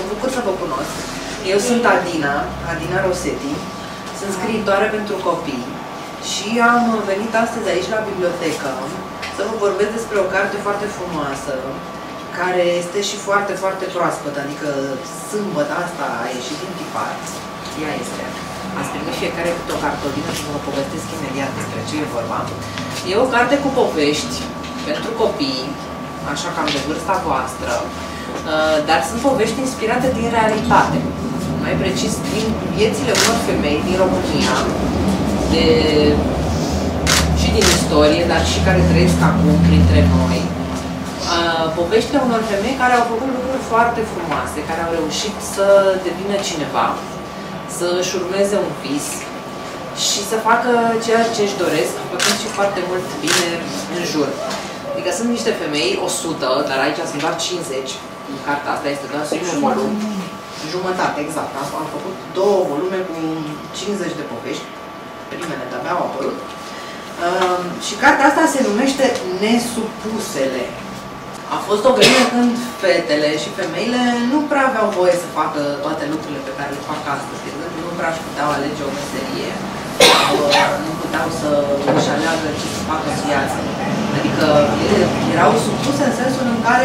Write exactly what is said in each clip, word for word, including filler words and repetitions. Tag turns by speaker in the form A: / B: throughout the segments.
A: bucur să vă cunosc. Eu sunt Adina, Adina Rosetti, sunt scriitoare pentru copii și am venit astăzi aici la bibliotecă să vă vorbesc despre o carte foarte frumoasă, care este și foarte, foarte proaspătă, adică sâmbătă asta a ieșit din tipar. Ea este. Ați primit fiecare câte o cartolină și vă povestesc imediat despre ce e vorba. E o carte cu povești pentru copii, așa cam de vârsta voastră, dar sunt povești inspirate din realitate. Mai precis, din viețile unor femei din România, de, și din istorie, dar și care trăiesc acum printre noi. Poveștile unor femei care au făcut lucruri foarte frumoase, care au reușit să devină cineva, să își urmeze un vis și să facă ceea ce își doresc, făcând și foarte mult bine în jur. Adică sunt niște femei, o sută, dar aici sunt doar cincizeci. Cartea asta este doar un volum. Jumătate, exact. Am făcut două volume cu cincizeci de povești. Primele de-abia au apărut. Uh, și cartea asta se numește Nesupusele. A fost o vreme când fetele și femeile nu prea aveau voie să facă toate lucrurile pe care le fac astăzi. De exemplu, nu prea își puteau alege o meserie. Nu puteau să își aleagă ce să facă în viață. Adică erau supuse în sensul în care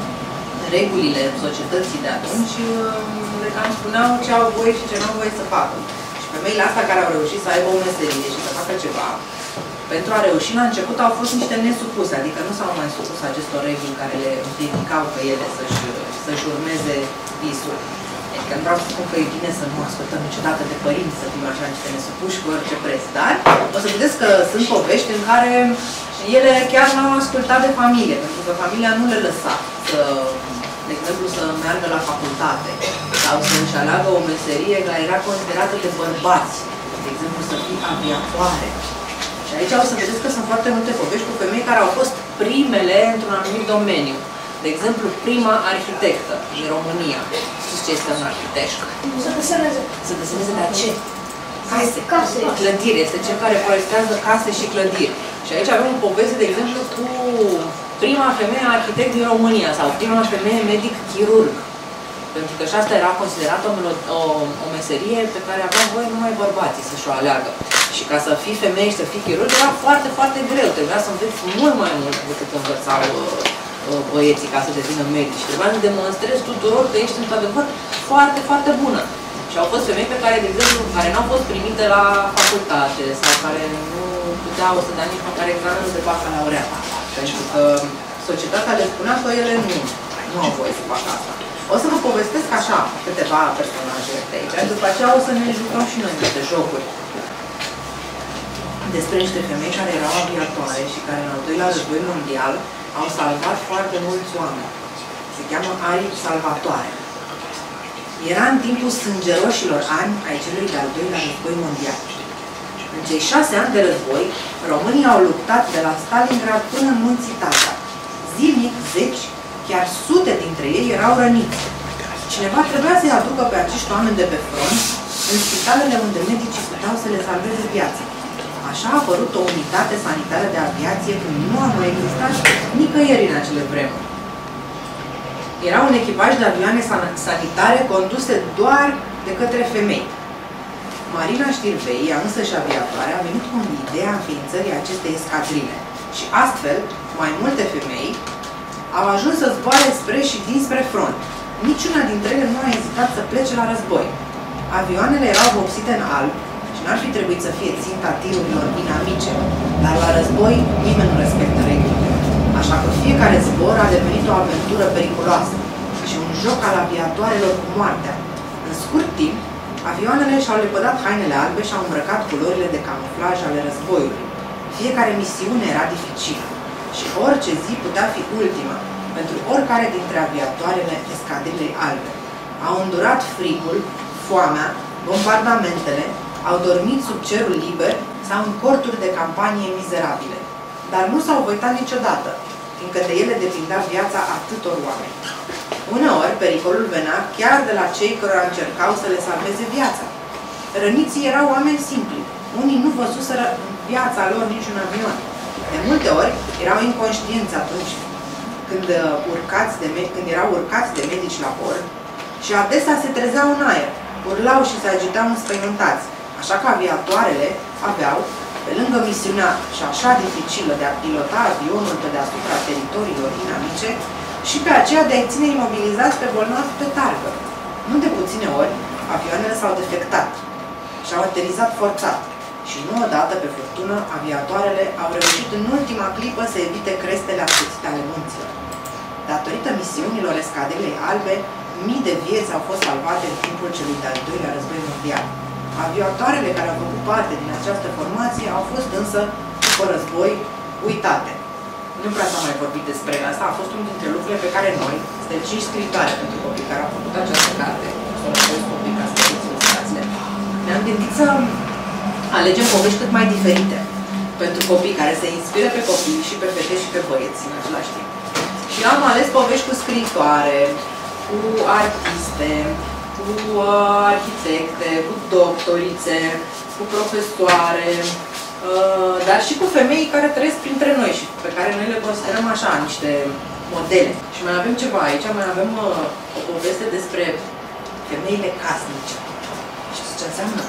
A: regulile societății de atunci le cam spuneau ce au voie și ce nu au voie să facă. Și femeile astea care au reușit să aibă o meserie și să facă ceva, pentru a reuși la început au fost niște nesupuse, adică nu s-au mai supus acestor reguli care le împiedicau pe ele să-și să-și urmeze visul. Adică nu vreau să spun că e bine să nu ascultăm niciodată de părinți, să fim așa niște nesupuși cu orice preț, dar o să vedeți că sunt povești în care ele chiar n-au ascultat de familie, pentru că familia nu le lăsa să, de exemplu, să meargă la facultate sau să își aleagă o meserie care era considerată de bărbați, de exemplu să fii aviatoare. Și aici o să vedeți că sunt foarte multe povești cu femei care au fost primele într-un anumit domeniu. De exemplu, prima arhitectă din România. Știți ce este un arhitect?
B: Să deseneze.
A: Să deseneze de ce? Case.
B: Case.
A: Clădiri. Este cel care proiectează case și clădiri. Și aici avem o poveste, de exemplu, cu prima femeie arhitect din România sau prima femeie medic-chirurg. Pentru că și asta era considerată o, o, o meserie pe care aveau voie numai bărbații să-și o aleagă. Și ca să fii femeie și să fii chirurg era foarte, foarte greu. Trebuia să înveți mult mai mult decât învățau uh, băieții ca să devină medici. Trebuia să demonstrezi tuturor că ești într-adevăr foarte, foarte bună. Și au fost femei pe care, de exemplu, care nu au fost primite la facultate sau care nu puteau să dea nici măcar examenul de bacalaureat. Pentru că societatea le spunea că ele nu, nu au voie să facă asta. O să vă povestesc așa câteva personaje de aici. După aceea o să ne jucăm și noi niște jocuri despre niște femei care erau aviatoare și care în al doilea război mondial au salvat foarte mulți oameni. Se cheamă aripi salvatoare. Era în timpul sângeroșilor ani ai celui de-al doilea război mondial. În cei șase ani de război, românii au luptat de la Stalingrad până în munții Tatar. Zilnic, zeci, chiar sute dintre ei erau răniți. Cineva trebuia să-i aducă pe acești oameni de pe front în spitalele unde medicii puteau să le salveze viața. Așa a apărut o unitate sanitară de aviație când nu a mai existat nicăieri în acele vremuri. Era un echipaj de avioane sanitare conduse doar de către femei. Marina Știrbei, ea însăși aviatoare, a venit cu ideea înființării acestei escadrile. Și astfel, mai multe femei au ajuns să zboare spre și dinspre front. Niciuna dintre ele nu a ezitat să plece la război. Avioanele erau vopsite în alb și n-ar fi trebuit să fie ținta tirurilor inamice, dar la război nimeni nu respectă regulile. Așa că fiecare zbor a devenit o aventură periculoasă și un joc al aviatoarelor cu moartea. În scurt timp, avioanele și-au lepădat hainele albe și au îmbrăcat culorile de camuflaj ale războiului. Fiecare misiune era dificilă și orice zi putea fi ultima pentru oricare dintre aviatoarele escadrilei albe. Au îndurat frigul, foamea, bombardamentele, au dormit sub cerul liber sau în corturi de campanie mizerabile. Dar nu s-au uitat niciodată, fiindcă de ele depindea viața atâtor oameni. Uneori, pericolul venea chiar de la cei care încercau să le salveze viața. Răniții erau oameni simpli. Unii nu văzuseră în viața lor niciun avion. De multe ori, erau inconștienți atunci când, urcați de, când erau urcați de medici la bord și adesea se trezeau în aer, urlau și se agitau înspăimântați, așa că aviatoarele aveau, pe lângă misiunea și așa dificilă de a pilota avionul pe deasupra teritoriilor inamice, și pe aceea de a-i ține imobilizați pe bolnavi pe targă. Nu de puține ori, avioanele s-au defectat și au aterizat forțat. Și nu odată, pe furtună, aviatoarele au reușit în ultima clipă să evite crestele ascuțite ale munților. Datorită misiunilor escadelei albe, mii de vieți au fost salvate în timpul celui de-al doilea război mondial. Aviatoarele care au făcut parte din această formație au fost însă, după război, uitate. Nu prea s-a mai vorbit despre asta, a fost unul dintre lucrurile pe care noi, suntem cinci scriitoare pentru copii care au făcut această carte, să răspund copii ca să vedeți ilustrațiile, ne-am gândit să alegem povești cât mai diferite pentru copii, care se inspire pe copii și pe fete și pe băieți în același timp. Și am ales povești cu scriitoare, cu artiste, cu uh, arhitecte, cu doctorițe, cu profesoare, uh, dar și cu femei care trăiesc printre noi și pe care noi le considerăm așa, niște modele. Și mai avem ceva aici, mai avem uh, o poveste despre femeile casnice. Știți ce înseamnă?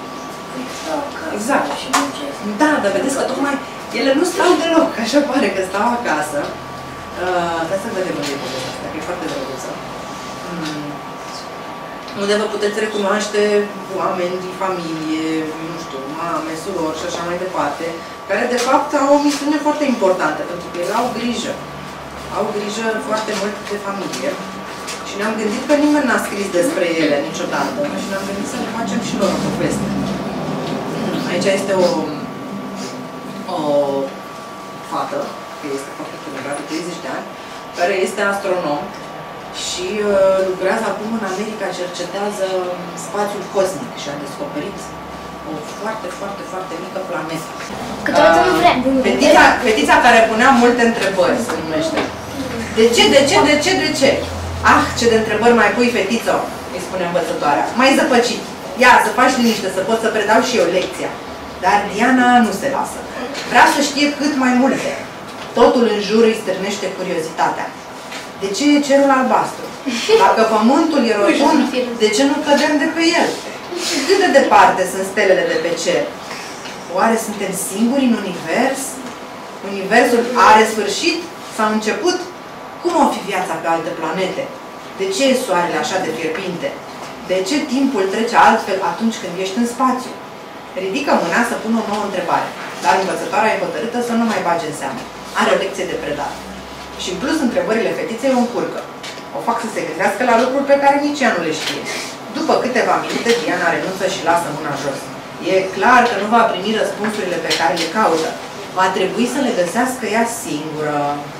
A: Exact. Da, dar vedeți că tocmai ele nu stau deloc, așa pare că stau acasă. Uh, Hai să vedem unde e povestea asta, că e foarte drăguță. Hmm. Unde vă puteți recunoaște oameni din familie, nu știu, mame, surori și așa mai departe, care de fapt au o misiune foarte importantă, pentru că ele au grijă. Au grijă foarte mult de familie. Și ne-am gândit că nimeni n-a scris despre ele niciodată și ne-am gândit să le facem și lor o poveste. Aici este o, o fată, că este foarte tânără, de treizeci de ani, care este astronom și uh, lucrează acum în America, cercetează spațiul cosmic și a descoperit o foarte, foarte, foarte mică planetă.
B: Câteodată nu vrem.
A: Fetița, fetița care punea multe întrebări, se numește. De ce, de ce, de ce, de ce? Ah, ce de întrebări mai pui, fetițo, îi spune învățătoarea. Mai zăpăcit. Ia, să faci liniște, să pot să predau și eu lecția. Dar Diana nu se lasă. Vrea să știe cât mai multe. Totul în jur îi stârnește curiozitatea. De ce e cerul albastru? Dacă pământul e rotund, de ce nu cădem de pe el? Cât de departe sunt stelele de pe cer? Oare suntem singuri în univers? Universul are sfârșit sau început? Cum o fi viața pe alte planete? De ce e soarele așa de fierbinte? De ce timpul trece altfel atunci când ești în spațiu? Ridică mâna să pună o nouă întrebare, dar învățătoarea e hotărâtă să nu mai bage în seamă. Are o lecție de predat. Și în plus, întrebările fetiței o încurcă. O fac să se gândească la lucruri pe care nici ea nu le știe. După câteva minute, Diana renunță și lasă mâna jos. E clar că nu va primi răspunsurile pe care le caută. Va trebui să le găsească ea singură.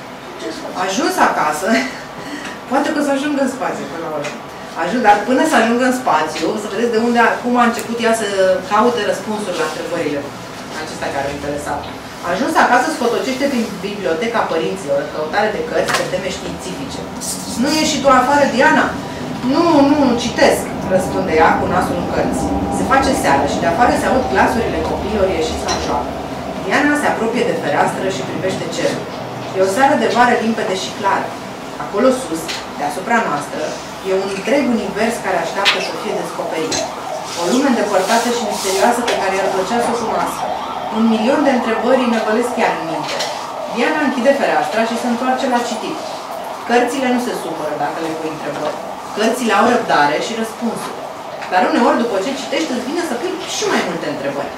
A: Ajuns acasă, poate că o să ajungă în spațiu până la urmă. Ajung, dar până să ajungă în spațiu, să vedeți de unde, cum a început ea să caute răspunsuri la întrebările acestea care o interesau. Ajuns acasă, scotocește prin biblioteca părinților în căutare de cărți pe teme științifice. Nu ieși și tu afară, Diana? Nu, nu, citesc, răspunde ea cu nasul în cărți. Se face seară și de afară se aud glasurile copiilor ieșiți la joacă. Diana se apropie de fereastră și privește cerul. E o seară de vară limpede și clară. Acolo sus, deasupra noastră, e un întreg univers care așteaptă să fie descoperit. O lume îndepărtată și misterioasă pe care i-ar plăcea să o cunoască. Un milion de întrebări îi năvălesc chiar în minte. Diana închide fereastra și se întoarce la citit. Cărțile nu se supără dacă le pui întrebări. Cărțile au răbdare și răspunsuri. Dar uneori, după ce citești, îți vine să pui și mai multe întrebări.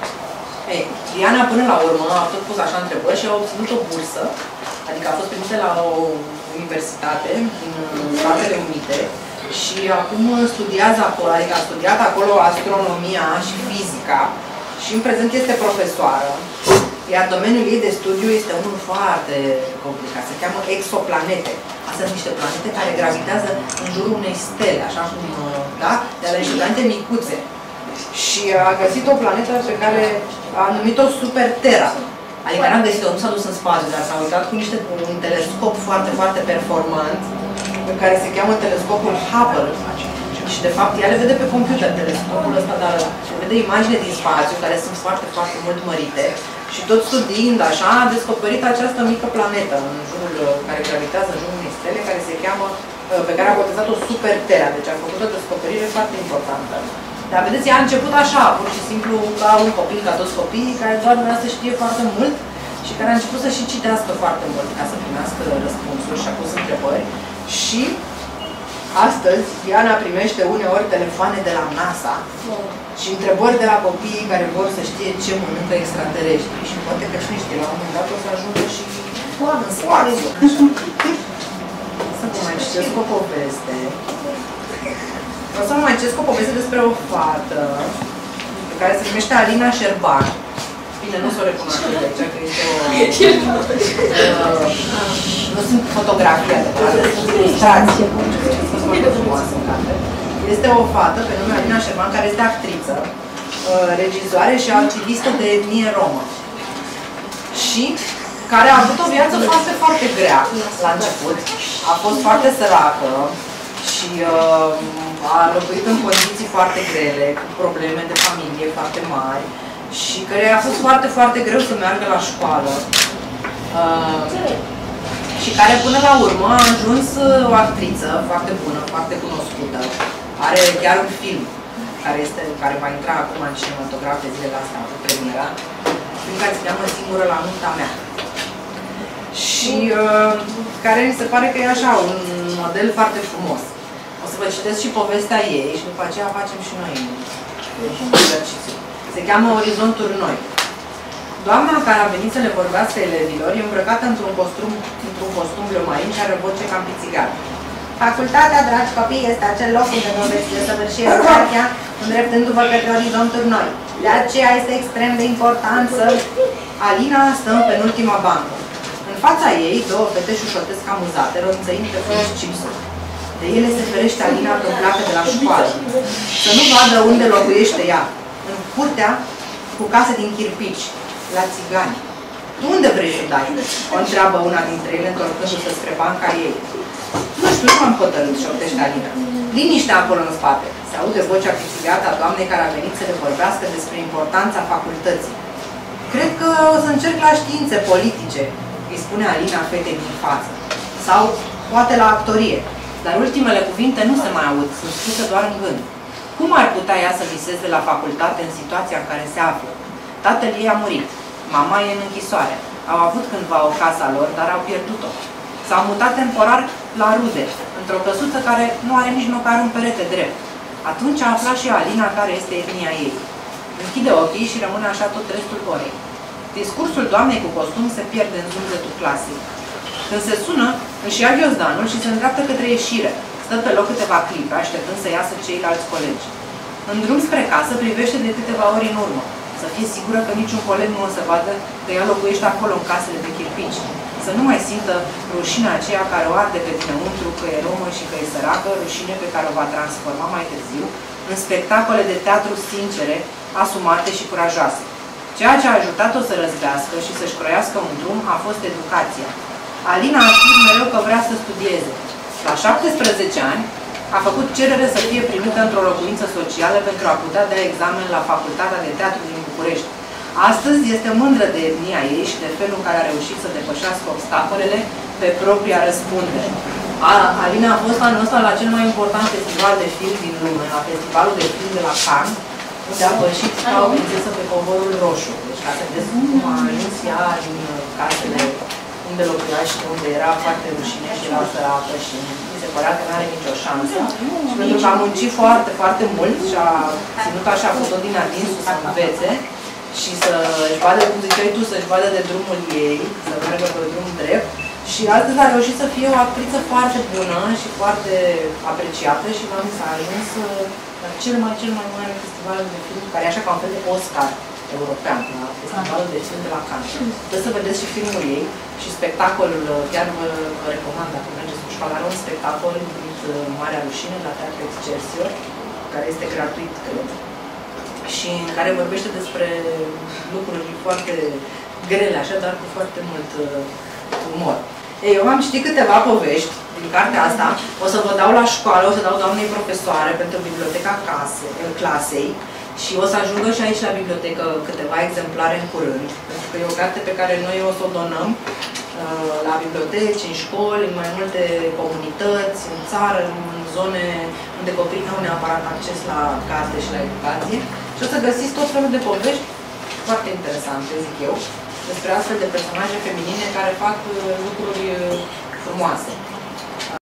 A: Ei, Diana până la urmă a tot pus așa întrebări și a obținut o bursă, adică a fost primită la o universitate din Statele Unite și acum studiază acolo, adică a studiat acolo astronomia și fizica și în prezent este profesoară. Iar domeniul ei de studiu este unul foarte complicat, se cheamă exoplanete. Astea sunt niște planete care gravitează în jurul unei stele, așa cum, da? De la niște planete micuțe. Și a găsit o planetă pe care a numit-o Super Terra. Adică n-a găsit-o, nu s-a dus în spațiu, dar s-a uitat cu niște, un telescop foarte, foarte performant, pe care se cheamă telescopul Hubble. Și de fapt, ea le vede pe computer, telescopul ăsta, dar vede imagine din spațiu, care sunt foarte, foarte mult mărite. Și tot studiind așa, a descoperit această mică planetă, în jurul, care gravitează în jurul unei stele, care se cheamă pe care a botezat-o Super Terra, deci a făcut o descoperire foarte importantă. Dar vedeți, ea a început așa, pur și simplu, ca un copil, ca toți copiii, care doar vrea să știe foarte mult și care a început să și citească foarte mult ca să primească răspunsuri și a pus întrebări. Și astăzi, Diana primește uneori telefoane de la NASA și întrebări de la copiii care vor să știe ce mănâncă extraterestri. Și poate că cine știe, la un moment dat o să ajungă și în spațiu. Să vă mai citesc o poveste. O să vă mai citesc o poveste despre o fată pe care se numește Alina Șerban. Bine, nu s-o recunoaște de aici, că este o... uh, nu sunt fotografii adevărate, sunt ilustrații. Sunt foarte frumoase în carte. Este o fată pe nume Alina Șerban, care este actriță, uh, regizoare și activistă de etnie romă. Și care a avut o viață foarte, foarte grea la început. A fost foarte săracă și uh, a locuit în condiții foarte grele, cu probleme de familie foarte mari și care a fost foarte, foarte greu să meargă la școală. Uh, și care până la urmă a ajuns o actriță foarte bună, foarte cunoscută. Are chiar un film care, este, care va intra acum în cinematograf de zilele astea, cu premiera, film care se cheamă Singură la nunta mea. Și uh, care mi se pare că e așa, un model foarte frumos. O să vă citesc și povestea ei și după aceea facem și noi exercițiu. Se cheamă Orizonturi Noi. Doamna care a venit să le vorbească elevilor e îmbrăcată într-un costum, într-un costum blămarin și are voce cam pițigat. Facultatea, dragi copii, este acel loc unde vă veți desăvârși educația, îndreptându-vă către orizonturi noi. De aceea este extrem de important să... Alina stă în penultima bancă. În fața ei, două fete șușotesc amuzate, ronțăind pe fără chipsuri. De ele se ferește Alina când pleacă de la școală. Să nu vadă unde locuiește ea. În curtea cu case din chirpici, la țigani. Unde vrei să dai? O întreabă una dintre ele, întorcându-se spre banca ei. Nu știu, nu am hotărât, șoptește Alina. Liniște acolo în spate. Se aude vocea pițigată a doamnei care a venit să le vorbească despre importanța facultății. Cred că o să încerc la științe politice, îi spune Alina fetei din față. Sau poate la actorie. Dar ultimele cuvinte nu se mai aud, sunt spuse doar în gând. Cum ar putea ea să viseze la facultate în situația în care se află? Tatăl ei a murit. Mama e în închisoare. Au avut cândva o casă a lor, dar au pierdut-o. S-au mutat temporar la rude, într-o căsuță care nu are nici măcar un perete drept. Atunci a aflat și Alina care este etnia ei. Închide ochii și rămâne așa tot restul orei. Discursul doamnei cu costum se pierde în zumzetul clasic. Când se sună, își ia ghiozdanul și se îndreaptă către ieșire. Stă pe loc câteva clipe, așteptând să iasă ceilalți colegi. În drum spre casă, privește de câteva ori în urmă. Să fie sigură că niciun coleg nu o să vadă că ea locuiește acolo în casele de chirpici. Să nu mai simtă rușinea aceea care o arde pe dinăuntru, că e romă și că e săracă, rușine pe care o va transforma mai târziu în spectacole de teatru sincere, asumate și curajoase. Ceea ce a ajutat-o să răzbească și să-și croiască un drum a fost educația. Alina a spus mereu că vrea să studieze. La șaptesprezece ani a făcut cerere să fie primită într-o locuință socială pentru a putea da examen la Facultatea de Teatru din București. Astăzi este mândră de etnia ei și de felul în care a reușit să depășească obstacolele pe propria răspundere. A, Alina a fost anul ăsta la cel mai important festival de film din lume, la Festivalul de Film de la Cannes, unde a pășit ca o prințesă pe covorul roșu. Deci ca să vedeți cum a ajuns ea din casele unde locuia și unde era foarte rușine și era săracă și mi se părea că nu are nicio șansă. Și pentru că a muncit foarte, foarte mult și a ținut așa cu tot din adinsul să învețe și să-și vadă, cum ziceai tu, să-și vadă de drumul ei, să meargă pe drum drept. Și astăzi a reușit să fie o actriță foarte bună și foarte apreciată și v-am zis, a ajuns la cel mai, cel mai mare festival de film, care e așa ca un fel de Oscar european, la Festivalul de Film de la Cannes. Trebuie să vedeți și filmul ei și spectacolul, chiar vă, vă recomand, dacă mergeți cu școala, are un spectacol numit Marea Rușine la Teatru Excelsior, care este gratuit, cred, și în care vorbește despre lucruri foarte grele, așa, dar cu foarte mult uh, umor. Ei, eu am citit câteva povești din cartea asta, o să vă dau la școală, o să dau doamnei profesoare pentru biblioteca case, clasei și o să ajungă și aici la bibliotecă câteva exemplare în curând, pentru că e o carte pe care noi o să o donăm la biblioteci, în școli, în mai multe comunități, în țară, în zone unde copiii nu au neapărat acces la carte și la educație. Și o să găsiți tot felul de povești foarte interesante, zic eu, despre astfel de personaje feminine care fac lucruri frumoase.